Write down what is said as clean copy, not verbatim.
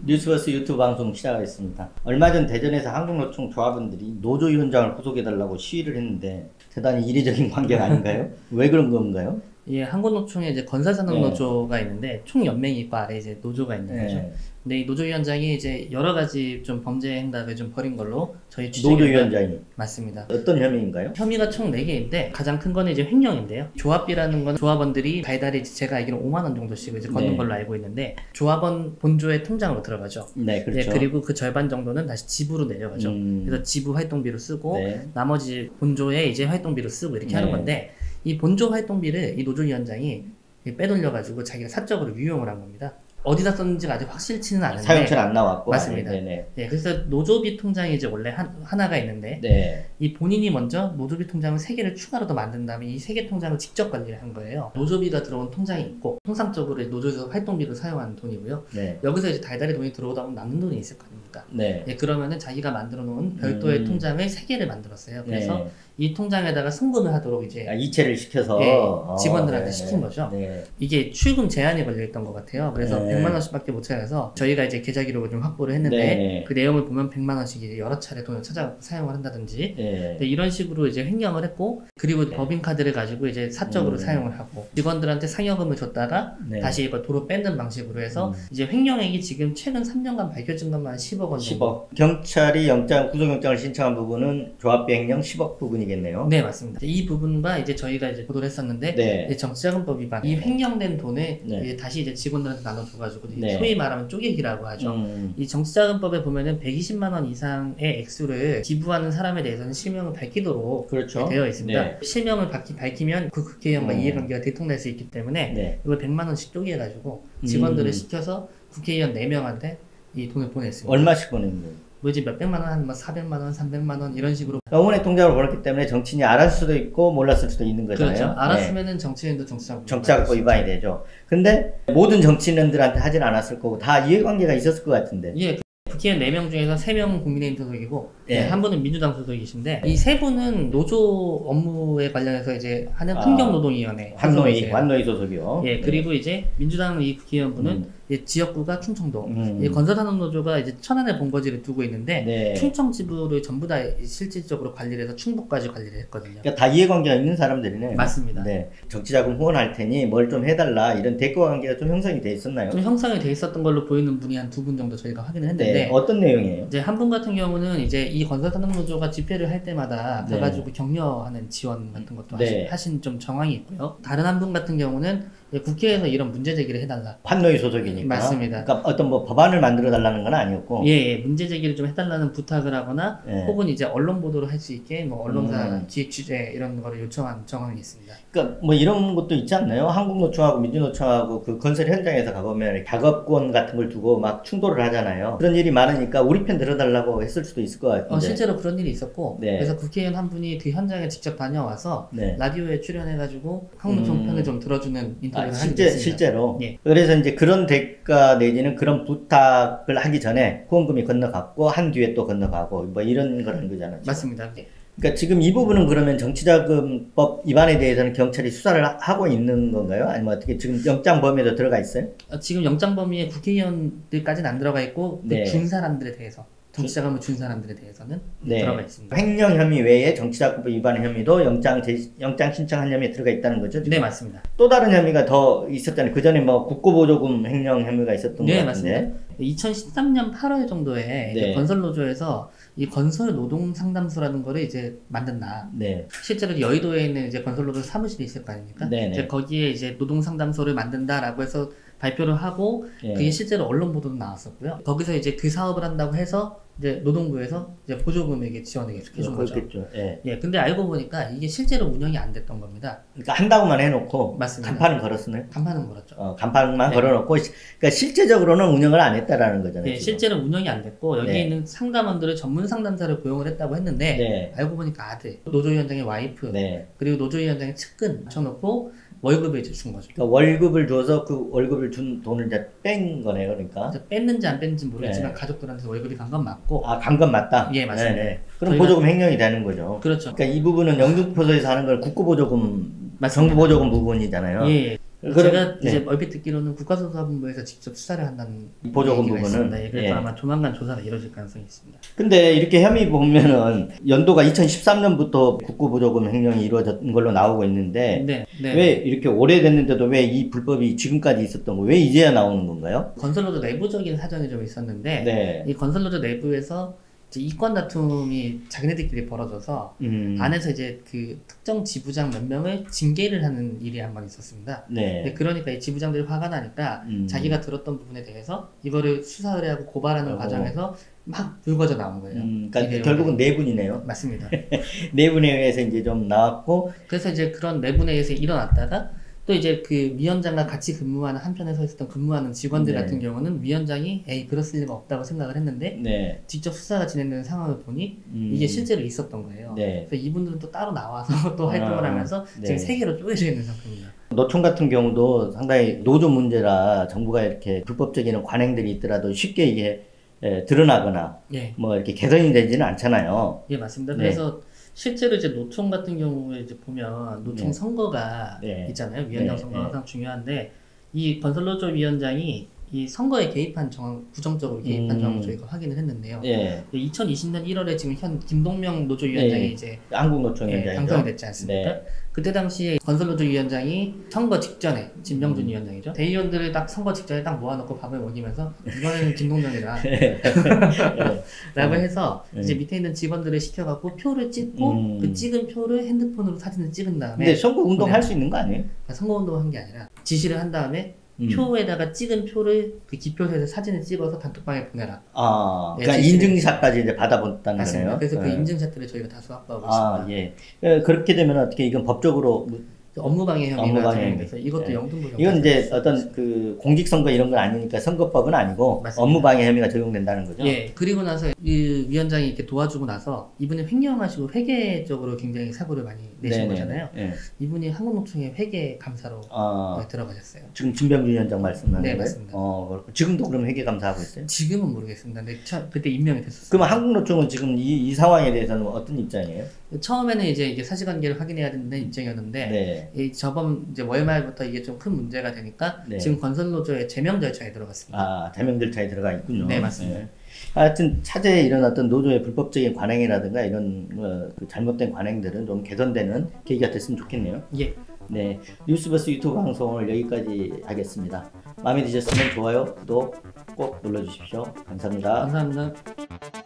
뉴스버스 유튜브 방송 시작하겠습니다. 얼마 전 대전에서 한국노총 조합원들이 노조위원장을 구속해달라고 시위를 했는데 대단히 이례적인 관계가 아닌가요? 왜 그런 건가요? 예, 한국노총에 이제 건설산업노조가 있는데 총연맹이 있고 아래 이제 노조가 있는 거죠. 근데 이 노조위원장이 이제 여러 가지 좀 범죄 행각을 좀 벌인 걸로 저희 취재가 노조위원장이 맞습니다. 어떤 혐의인가요? 혐의가 총 4개인데 가장 큰 거는 이제 횡령인데요. 조합비라는 건 조합원들이 달달이 제가 알기로 5만 원 정도씩 이제 걷는 걸로 알고 있는데 조합원 본조의 통장으로 들어가죠. 네, 그렇죠. 네, 그리고 그 절반 정도는 다시 지부로 내려가죠. 그래서 지부 활동비로 쓰고 나머지 본조의 이제 활동비로 쓰고 이렇게 하는 건데 이 본조 활동비를 이 노조위원장이 빼돌려가지고 자기가 사적으로 유용을 한 겁니다. 어디다 썼는지가 아직 확실치는 않은데 사용처는 안 나왔고 맞습니다. 네, 그래서 노조비 통장이 이제 원래 하나가 있는데 이 본인이 먼저 노조비 통장을 3개를 추가로 더 만든 다음에 이 3개 통장을 직접 관리를 한 거예요. 노조비가 들어온 통장이 있고 통상적으로 노조에서 활동비로 사용하는 돈이고요. 여기서 이제 달달이 돈이 들어오다 보면 남는 돈이 있을 거 아닙니까? 그러면은 자기가 만들어 놓은 별도의 통장을 3개를 만들었어요. 그래서 이 통장에다가 송금을 하도록 이제 이체를 시켜서 직원들한테 시킨 거죠. 이게 출금 제한이 걸려있던 것 같아요. 그래서 100만 원씩밖에 못 찾아서 저희가 이제 계좌 기록을 좀 확보를 했는데 그 내용을 보면 100만 원씩 여러 차례 돈을 찾아 사용을 한다든지 이런 식으로 이제 횡령을 했고 그리고 법인카드를 가지고 이제 사적으로 사용을 하고 직원들한테 상여금을 줬다가 다시 이걸 도로 뺏는 방식으로 해서 이제 횡령액이 지금 최근 3년간 밝혀진 것만 10억 원 정도. 10억. 경찰이 구속영장을 신청한 부분은 조합비 횡령 10억 부분이겠네요. 네, 맞습니다. 이 부분과 이제 저희가 이제 보도를 했었는데 정치자금법 위반 이 횡령된 돈을 다시 이제 직원들한테 나눠줘가지고 소위 말하면 쪼개기라고 하죠. 이 정치자금법에 보면은 120만 원 이상의 액수를 기부하는 사람에 대해서는 실명을 밝히도록 되어 있습니다. 실명을 밝히면 그 국회의원과 이해관계가 들통날 수 있기 때문에 이걸 100만 원씩 쪼개가지고 직원들을 시켜서 국회의원 4명한테 이 돈을 보냈습니다. 얼마씩 보낸 거예요? 뭐지 몇백만 원, 한 400만 원, 300만 원 이런 식으로 어머니 통장으로 보냈기 때문에 정치인이 알았을 수도 있고 몰랐을 수도 있는 거잖아요. 그렇죠. 알았으면은 정치인도 정치자금법 위반이 되죠. 근데 모든 정치인들한테 하진 않았을 거고 다 이해관계가 있었을 것 같은데. 국회의원 4명 중에서 3명은 국민의힘 소속이고 한 분은 민주당 소속이신데 이 3분은 노조 업무에 관련해서 이제 하는 환경노동위원회 환노위 소속이요. 그리고 이제 민주당 이 국회의원분은 지역구가 충청도 건설산업노조가 이제 천안에 본거지를 두고 있는데 충청 지부를 전부 다 실질적으로 관리를 해서 충북까지 관리를 했거든요. 그러니까 다 이해관계가 있는 사람들이네. 맞습니다. 정치자금 후원할 테니 뭘 좀 해달라 이런 대가 관계가 좀 형성이 돼 있었나요? 좀 형성이 돼 있었던 걸로 보이는 분이 한 2분 정도 저희가 확인을 했는데 어떤 내용이에요? 이제 한 분 같은 경우는 이제 이 건설산업노조가 집회를 할 때마다 가가지고 격려하는 지원 같은 것도 하신 좀 정황이 있고요. 다른 한 분 같은 경우는 국회에서 이런 문제 제기를 해달라. 환노위 소속이니까. 맞습니다. 그러니까 어떤 뭐 법안을 만들어 달라는 건 아니었고. 문제 제기를 좀 해달라는 부탁을 하거나 혹은 이제 언론 보도를 할 수 있게 뭐 언론사 기획 취재 이런 거를 요청한 정황이 있습니다. 그러니까 뭐 이런 것도 있지 않나요? 한국노총하고 민주노총하고 그 건설 현장에서 가보면 작업권 같은 걸 두고 막 충돌을 하잖아요. 그런 일이 많으니까 우리 편 들어달라고 했을 수도 있을 것 같은데. 실제로 그런 일이 있었고 그래서 국회의원 한 분이 그 현장에 직접 다녀와서 라디오에 출연해가지고 한국노총 편을 좀 들어주는 인터뷰를 하게 됐습니다. 실제로. 그래서 이제 그런 대가 내지는 그런 부탁을 하기 전에 후원금이 건너갔고 한 뒤에 또 건너가고 뭐 이런 거라는 거잖아요. 지금. 맞습니다. 그러니까 지금 이 부분은 그러면 정치자금법 위반에 대해서는 경찰이 수사를 하고 있는 건가요? 아니면 어떻게 지금 영장 범위에도 들어가 있어요? 지금 영장 범위에 국회의원들까지는 안 들어가 있고 준 사람들에 대해서 정치자금을 준 사람들에 대해서는 들어가 있습니다. 횡령 혐의 외에 정치자금법 위반 혐의도 영장 신청한 혐의에 들어가 있다는 거죠? 지금? 네, 맞습니다. 또 다른 혐의가 더 있었잖아요. 그 전에 뭐 국고보조금 횡령 혐의가 있었던 것 같은데. 맞습니다. 2013년 8월 정도에 건설노조에서 이 건설 노동 상담소라는 거를 이제 만든다. 실제로 여의도에 있는 이제 건설노조 사무실이 있을 거 아닙니까? 이제 거기에 이제 노동 상담소를 만든다라고 해서 발표를 하고 그게 실제로 언론 보도도 나왔었고요. 거기서 이제 그 사업을 한다고 해서 이제 노동부에서 이제 보조금에게 지원을 해준 거죠. 근데 알고 보니까 이게 실제로 운영이 안 됐던 겁니다. 그러니까 한다고만 해놓고 맞습니다. 간판은 걸었으네요. 간판은 걸었죠. 간판만 걸어놓고 그러니까 실제적으로는 운영을 안 했다라는 거잖아요. 실제로 운영이 안 됐고 여기 있는 상담원들을 전문 상담사를 고용을 했다고 했는데 알고 보니까 아들, 노조위원장의 와이프, 그리고 노조위원장의 측근 붙여놓고 월급을 이제 준 거죠. 그러니까 월급을 줘서 그 월급을 준 돈을 이제 뺀 거네요, 그러니까. 뺐는지 안 뺐는지 모르겠지만 가족들한테 월급이 간 건 맞고. 간 건 맞다? 맞습니다. 그럼 보조금 횡령이 되는 거죠. 그렇죠. 그러니까 이 부분은 영등포소에서 하는 걸 국고보조금, 정부보조금 부분이잖아요. 제가 이제 얼핏 듣기로는 국가수사본부에서 직접 수사를 한다는 보조금 부분은 네, 그래서 아마 조만간 조사가 이루어질 가능성이 있습니다. 근데 이렇게 혐의 보면은 연도가 2013년부터 국고보조금 횡령이 이루어진 걸로 나오고 있는데 왜 이렇게 오래됐는데도 왜 이 불법이 지금까지 있었던 거 왜 이제야 나오는 건가요? 건설노조 내부적인 사정이 좀 있었는데 이 건설노조 내부에서 이제 이권 다툼이 자기네들끼리 벌어져서 안에서 이제 그 특정 지부장 몇 명을 징계를 하는 일이 한 번 있었습니다. 그러니까 이 지부장들이 화가 나니까 자기가 들었던 부분에 대해서 이거를 수사 의뢰하고 고발하는 과정에서 막 불거져 나온 거예요. 그러니까 결국은 내분이네요. 맞습니다. 내분에 의해서 이제 좀 나왔고, 그래서 이제 그런 내분에 의해서 일어났다가 또 이제 그 위원장과 같이 근무하는 한편에 서 있었던 근무하는 직원들 같은 경우는 위원장이 에이 그랬을 리가 없다고 생각을 했는데 직접 수사가 진행되는 상황을 보니 이게 실제로 있었던 거예요. 그래서 이분들은 또 따로 나와서 또 활동을 하면서 지금 세 개로 쪼개져 있는 상태입니다. 노총 같은 경우도 상당히 노조 문제라 정부가 이렇게 불법적인 관행들이 있더라도 쉽게 이게 드러나거나 뭐 이렇게 개선이 되지는 않잖아요. 예, 맞습니다. 그래서 실제로 이제 노총 같은 경우에 이제 보면 노총 선거가 있잖아요. 위원장 선거가 항상 중요한데 이 건설노조 위원장이 이 선거에 개입한 부정적으로 개입한 정황을 저희가 확인을 했는데요. 2020년 1월에 지금 현 김동명 노조위원장이 이제 한국노총위원장이죠. 당선이 됐지 않습니까? 그때 당시에 건설노조 위원장이 선거 직전에 진명준 위원장이죠. 대의원들을 딱 선거 직전에 딱 모아놓고 밥을 먹이면서 이번에는 김동명이다 라고 해서 이제 밑에 있는 직원들을 시켜갖고 표를 찍고 그 찍은 표를 핸드폰으로 사진을 찍은 다음에 근데 선거 운동 할 수 있는 거 아니에요? 선거 운동 한 게 아니라 지시를 한 다음에 표에다가 찍은 표를 그 기표소에서 사진을 찍어서 단톡방에 보내라. 그러니까 인증샷까지 이제 받아본다는 맞습니다. 거네요. 그래서 그 인증샷들을 저희가 다 수확하고 있습니다. 그렇게 되면 어떻게 이건 법적으로 업무방해 혐의가 적용돼서 이것도 영등포 이건 이제 어떤 그 공직선거 이런 건 아니니까 선거법은 아니고 업무방해 혐의가 적용된다는 거죠. 그리고 나서 이 위원장이 이렇게 도와주고 나서 이분이 횡령하시고 회계적으로 굉장히 사고를 많이 내신 거잖아요. 이분이 한국노총의 회계 감사로 들어가셨어요. 지금 진병준 위원장 말씀하는 거예요? 맞습니다. 지금도 그럼 회계 감사하고 있어요? 지금은 모르겠습니다. 근데 그때 임명이 됐었어요. 그럼 한국노총은 지금 이 상황에 대해서는 어떤 입장이에요? 처음에는 이제 사실관계를 확인해야 된다는 입장이었는데 이 저번 이제 월말부터 이게 좀 큰 문제가 되니까 지금 건설노조의 제명 절차에 들어갔습니다. 제명 절차에 들어가 있군요. 네, 맞습니다. 하여튼 차제에 일어났던 노조의 불법적인 관행이라든가 이런 그 잘못된 관행들은 좀 개선되는 계기가 됐으면 좋겠네요. 네, 뉴스버스 유튜브 방송을 여기까지 하겠습니다. 마음에 드셨으면 좋아요, 구독 꼭 눌러주십시오. 감사합니다. 감사합니다.